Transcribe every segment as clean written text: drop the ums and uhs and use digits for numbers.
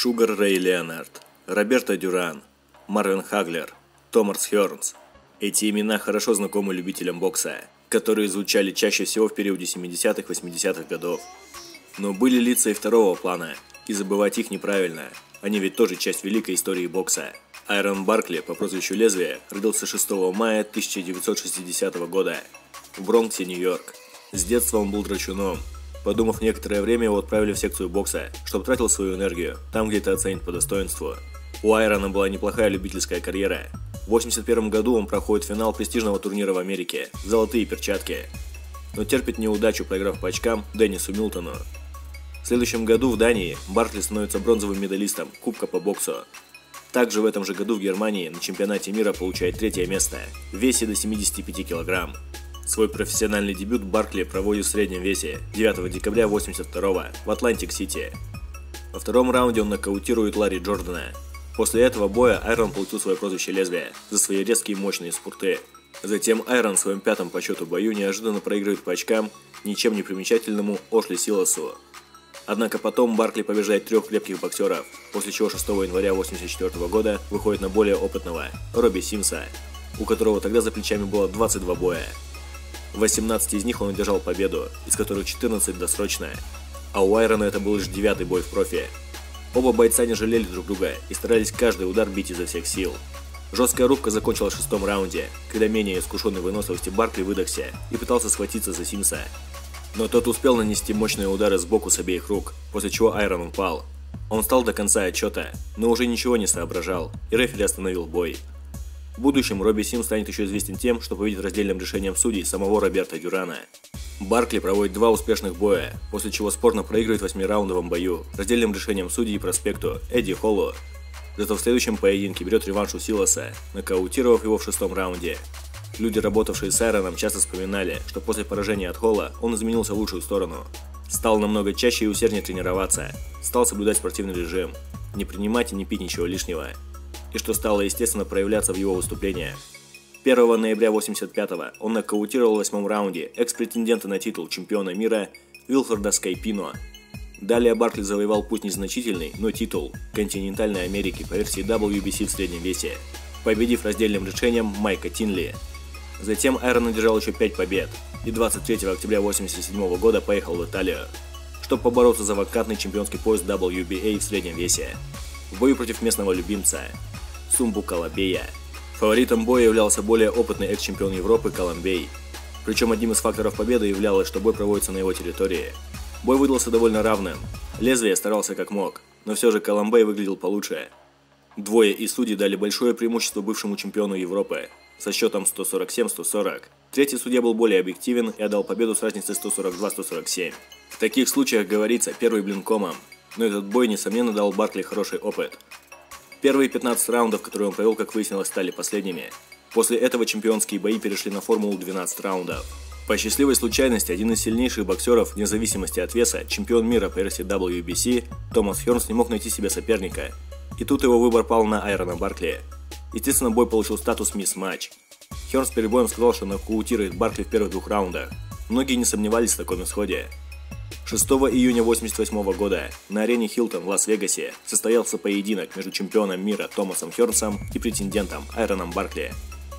Шугар Рэй Леонард, Роберто Дюран, Марвин Хаглер, Томас Хёрнс. Эти имена хорошо знакомы любителям бокса, которые звучали чаще всего в периоде 70-х-80-х годов. Но были лица и второго плана, и забывать их неправильно, они ведь тоже часть великой истории бокса. Айрон Баркли по прозвищу Лезвие родился 6 мая 1960 года в Бронксе, Нью-Йорк. С детства он был драчуном. Подумав некоторое время, его отправили в секцию бокса, чтобы тратил свою энергию, там где это оценит по достоинству. У Айрона была неплохая любительская карьера. В 1981 году он проходит финал престижного турнира в Америке «Золотые перчатки», но терпит неудачу, проиграв по очкам Деннису Милтону. В следующем году в Дании Баркли становится бронзовым медалистом Кубка по боксу. Также в этом же году в Германии на чемпионате мира получает третье место в весе до 75 кг. Свой профессиональный дебют Баркли проводит в среднем весе 9 декабря 1982 в Атлантик-Сити. Во втором раунде он нокаутирует Ларри Джордана. После этого боя Айрон получил свое прозвище Лезвие за свои резкие и мощные спурты. Затем Айрон в своем пятом по счету бою неожиданно проигрывает по очкам ничем не примечательному Ошли Силасу. Однако потом Баркли побеждает трех крепких боксеров, после чего 6 января 1984 года выходит на более опытного Робби Симса, у которого тогда за плечами было 22 боя. В 18 из них он одержал победу, из которых 14 досрочно, а у Айрона это был лишь 9-й бой в профи. Оба бойца не жалели друг друга и старались каждый удар бить изо всех сил. Жесткая рубка закончилась в 6-м раунде, когда менее искушенный в выносливости Баркли выдохся и пытался схватиться за Симса. Но тот успел нанести мощные удары сбоку с обеих рук, после чего Айрон упал. Он встал до конца отчета, но уже ничего не соображал, и рефери остановил бой. В будущем Робби Симс станет еще известен тем, что победит раздельным решением судей самого Роберто Дюрана. Баркли проводит два успешных боя, после чего спорно проигрывает в 8-раундовом бою раздельным решением судей проспекту Эдди Холлу. Зато в следующем поединке берет реванш у Силаса, нокаутировав его в 6-м раунде. Люди, работавшие с Айроном, часто вспоминали, что после поражения от Холла он изменился в лучшую сторону. Стал намного чаще и усерднее тренироваться, стал соблюдать спортивный режим, не принимать и не пить ничего лишнего. И что стало естественно проявляться в его выступлениях. 1 ноября 1985-го он нокаутировал в 8-м раунде экс-претендента на титул чемпиона мира Вилфреда Скайпино. Далее Баркли завоевал пусть незначительный, но титул континентальной Америки по версии WBC в среднем весе, победив раздельным решением Майка Тинли. Затем Айрон одержал еще 5 побед и 23 октября 1987 года поехал в Италию, чтобы побороться за вакантный чемпионский пояс WBA в среднем весе в бою против местного любимца Сумбу Калабея. Фаворитом боя являлся более опытный экс-чемпион Европы Коломбей. Причем одним из факторов победы являлось, что бой проводится на его территории. Бой выдался довольно равным. Лезвие старался как мог, но все же Коломбей выглядел получше. Двое из судей дали большое преимущество бывшему чемпиону Европы со счетом 147-140. Третий судья был более объективен и отдал победу с разницей 142-147. В таких случаях говорится первый блин комом, но этот бой несомненно дал Баркли хороший опыт. Первые 15 раундов, которые он провел, как выяснилось, стали последними. После этого чемпионские бои перешли на формулу 12 раундов. По счастливой случайности, один из сильнейших боксеров, вне зависимости от веса, чемпион мира по версии WBC, Томас Хёрнс не мог найти себе соперника. И тут его выбор пал на Айрона Баркли. Естественно, бой получил статус мисс-матч. Хёрнс перед боем сказал, что нокаутирует Баркли в первых 2 раундах. Многие не сомневались в таком исходе. 6 июня 1988 года на арене Хилтон в Лас-Вегасе состоялся поединок между чемпионом мира Томасом Хёрнсом и претендентом Айроном Баркли.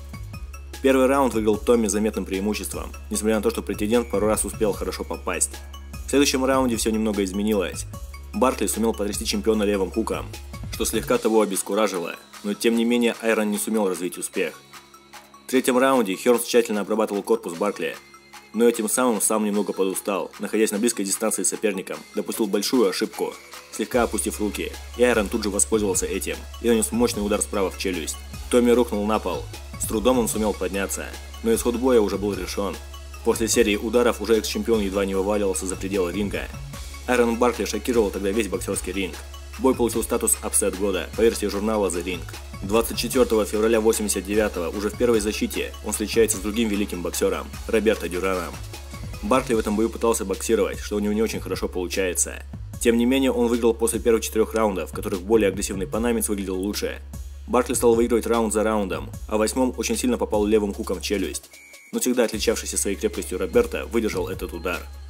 Первый раунд выиграл Томми заметным преимуществом, несмотря на то, что претендент пару раз успел хорошо попасть. В следующем раунде все немного изменилось. Баркли сумел потрясти чемпиона левым хуком, что слегка того обескуражило, но тем не менее Айрон не сумел развить успех. В третьем раунде Хёрнс тщательно обрабатывал корпус Баркли, но этим самым сам немного подустал, находясь на близкой дистанции с соперником, допустил большую ошибку, слегка опустив руки, и Айрон тут же воспользовался этим и нанес мощный удар справа в челюсть. Томми рухнул на пол. С трудом он сумел подняться, но исход боя уже был решен. После серии ударов уже экс-чемпион едва не вываливался за пределы ринга. Айрон Баркли шокировал тогда весь боксерский ринг. Бой получил статус апсет года по версии журнала The Ring. 24 февраля 1989 уже в первой защите он встречается с другим великим боксером Роберто Дюраном. Баркли в этом бою пытался боксировать, что у него не очень хорошо получается. Тем не менее, он выиграл после первых 4 раундов, в которых более агрессивный панамец выглядел лучше. Баркли стал выигрывать раунд за раундом, а в 8-м очень сильно попал левым хуком в челюсть. Но всегда отличавшийся своей крепкостью Роберто выдержал этот удар.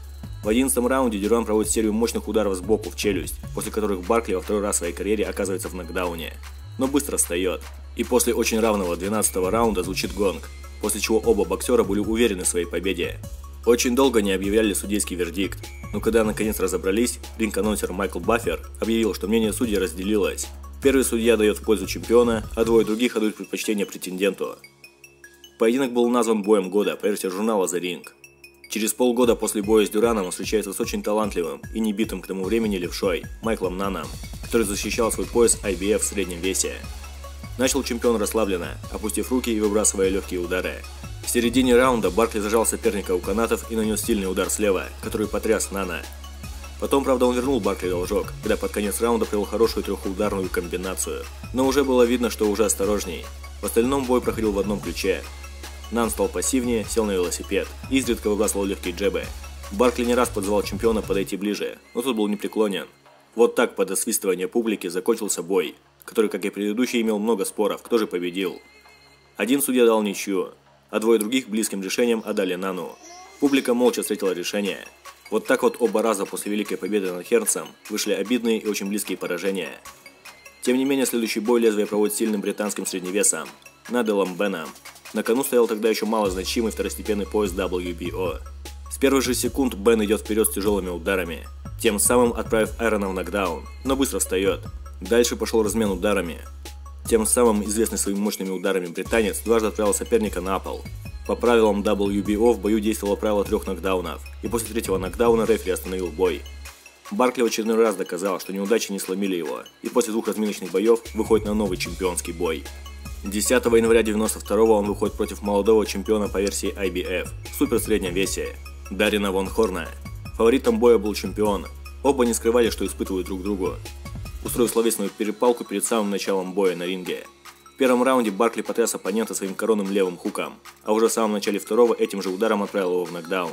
В 11-м раунде Дюран проводит серию мощных ударов сбоку в челюсть, после которых Баркли во второй раз в своей карьере оказывается в нокдауне, но быстро встает. И после очень равного 12-го раунда звучит гонг, после чего оба боксера были уверены в своей победе. Очень долго не объявляли судейский вердикт, но когда наконец разобрались, ринг-анонсер Майкл Баффер объявил, что мнение судей разделилось. Первый судья дает в пользу чемпиона, а двое других отдают предпочтение претенденту. Поединок был назван боем года по версии журнала The Ring. Через полгода после боя с Дюраном он встречается с очень талантливым и не битым к тому времени левшой Майклом Наном, который защищал свой пояс IBF в среднем весе. Начал чемпион расслабленно, опустив руки и выбрасывая легкие удары. В середине раунда Баркли зажал соперника у канатов и нанес сильный удар слева, который потряс Нана. Потом, правда, он вернул Баркли должок, когда под конец раунда провел хорошую трехударную комбинацию, но уже было видно, что уже осторожней. В остальном бой проходил в одном ключе. Нан стал пассивнее, сел на велосипед, изредка выбрасывал легкие джебы. Баркли не раз подзывал чемпиона подойти ближе, но тот был непреклонен. Вот так под освистывание публики закончился бой, который, как и предыдущий, имел много споров, кто же победил. Один судья дал ничью, а двое других близким решением отдали Нану. Публика молча встретила решение. Вот так вот оба раза после великой победы над Хернсом вышли обидные и очень близкие поражения. Тем не менее, следующий бой лезвие проводит сильным британским средневесом Наделом Беном. На кону стоял тогда еще малозначимый второстепенный пояс WBO. С первых же секунд Бен идет вперед с тяжелыми ударами, тем самым отправив Айрона в нокдаун, но быстро встает. Дальше пошел размен ударами. Тем самым известный своими мощными ударами британец дважды отправил соперника на пол. По правилам WBO в бою действовало правило 3 нокдаунов, и после третьего нокдауна рефери остановил бой. Баркли в очередной раз доказал, что неудачи не сломили его, и после 2 разминочных боев выходит на новый чемпионский бой. 10 января 1992 он выходит против молодого чемпиона по версии IBF в суперсреднем весе Дарина Вон Хорна. Фаворитом боя был чемпион. Оба не скрывали, что испытывают друг другу, устроив словесную перепалку перед самым началом боя на ринге. В первом раунде Баркли потряс оппонента своим коронным левым хуком, а уже в самом начале второго этим же ударом отправил его в нокдаун.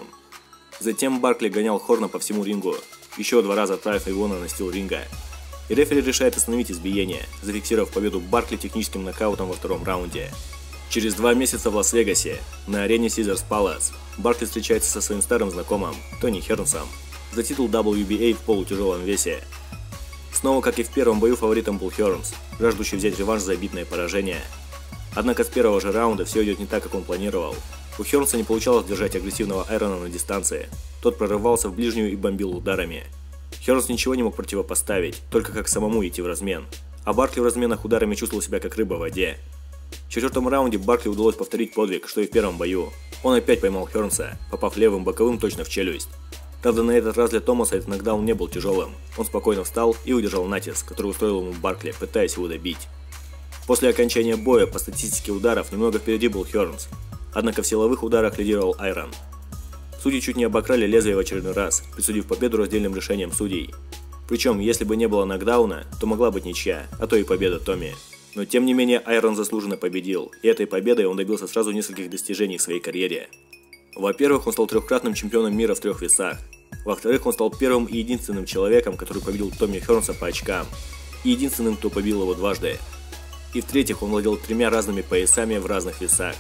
Затем Баркли гонял Хорна по всему рингу, еще 2 раза отправив его на настил ринга. И рефери решает остановить избиение, зафиксировав победу Баркли техническим нокаутом во втором раунде. Через 2 месяца в Лас-Вегасе на арене Caesars Palace Баркли встречается со своим старым знакомым Тони Хернсом за титул WBA в полутяжелом весе. Снова, как и в первом бою, фаворитом был Хернс, жаждущий взять реванш за обидное поражение. Однако с первого же раунда все идет не так, как он планировал. У Хернса не получалось держать агрессивного Айрона на дистанции, тот прорывался в ближнюю и бомбил ударами. Хернс ничего не мог противопоставить, только как самому идти в размен. А Баркли в разменах ударами чувствовал себя как рыба в воде. В 4-м раунде Баркли удалось повторить подвиг, что и в первом бою. Он опять поймал Хернса, попав левым боковым точно в челюсть. Правда, на этот раз для Томаса этот нокдаун не был тяжелым. Он спокойно встал и удержал натиск, который устроил ему Баркли, пытаясь его добить. После окончания боя по статистике ударов немного впереди был Хернс. Однако в силовых ударах лидировал Айрон. Судьи чуть не обокрали лезвие в очередной раз, присудив победу раздельным решением судей. Причем, если бы не было нокдауна, то могла быть ничья, а то и победа Томми. Но тем не менее Айрон заслуженно победил, и этой победой он добился сразу нескольких достижений в своей карьере. Во-первых, он стал 3-кратным чемпионом мира в 3 весах. Во-вторых, он стал первым и единственным человеком, который победил Томми Хернса по очкам, и единственным, кто побил его дважды. И в-третьих, он владел 3 разными поясами в разных весах.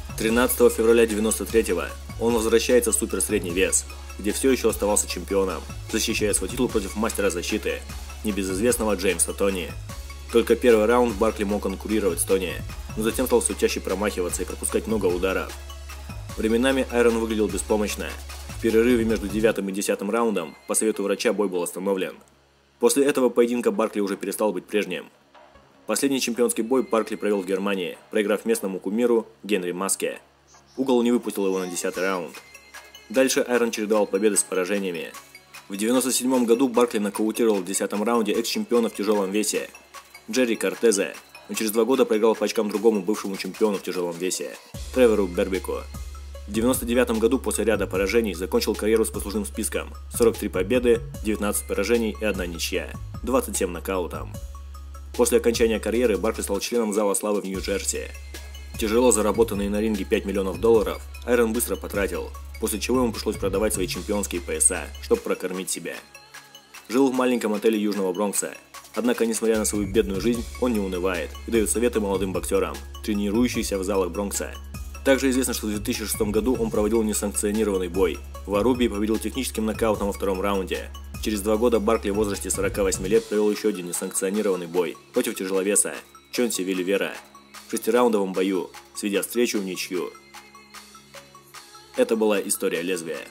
13 февраля 1993-го он возвращается в суперсредний вес, где все еще оставался чемпионом, защищая свой титул против мастера защиты, небезызвестного Джеймса Тони. Только первый раунд Баркли мог конкурировать с Тони, но затем стал все чаще промахиваться и пропускать много ударов. Временами Айрон выглядел беспомощно. В перерыве между 9 и 10 раундом по совету врача бой был остановлен. После этого поединка Баркли уже перестал быть прежним. Последний чемпионский бой Баркли провел в Германии, проиграв местному кумиру Генри Маске. Угол не выпустил его на 10-й раунд. Дальше Айрон чередовал победы с поражениями. В 1997 году Баркли нокаутировал в 10-м раунде экс-чемпиона в тяжелом весе Джерри Кортезе, но через 2 года проиграл по очкам другому бывшему чемпиону в тяжелом весе Тревору Бербику. В 1999 году после ряда поражений закончил карьеру с послужным списком: 43 победы, 19 поражений и 1 ничья, 27 нокаутом. После окончания карьеры Баркли стал членом Зала славы в Нью-Джерси. Тяжело заработанные на ринге $5 миллионов Айрон быстро потратил, после чего ему пришлось продавать свои чемпионские пояса, чтобы прокормить себя. Жил в маленьком отеле Южного Бронкса. Однако, несмотря на свою бедную жизнь, он не унывает и дает советы молодым боксерам, тренирующимся в залах Бронкса. Также известно, что в 2006 году он проводил несанкционированный бой. В Арубии победил техническим нокаутом во втором раунде. Через 2 года Баркли в возрасте 48 лет провел еще один несанкционированный бой против тяжеловеса Чонси Виливера в 6-раундовом бою, сведя встречу в ничью. Это была история лезвия.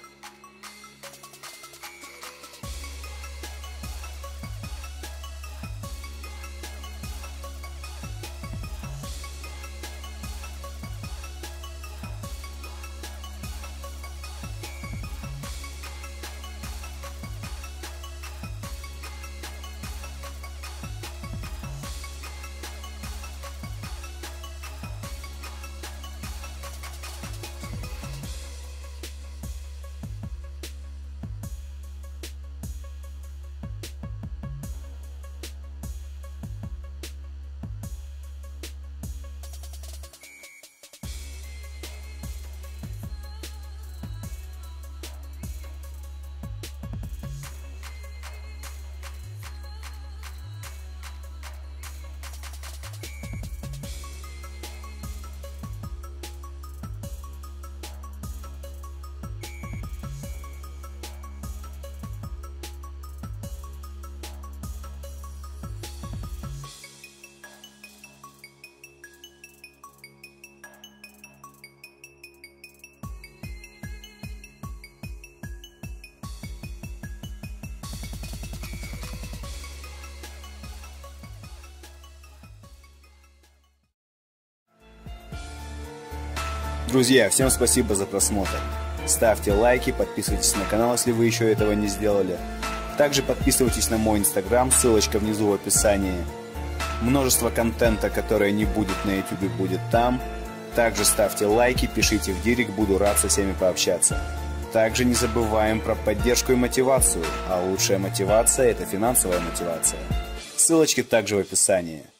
Друзья, всем спасибо за просмотр. Ставьте лайки, подписывайтесь на канал, если вы еще этого не сделали. Также подписывайтесь на мой инстаграм, ссылочка внизу в описании. Множество контента, которое не будет на ютубе, будет там. Также ставьте лайки, пишите в директ, буду рад со всеми пообщаться. Также не забываем про поддержку и мотивацию, а лучшая мотивация – это финансовая мотивация. Ссылочки также в описании.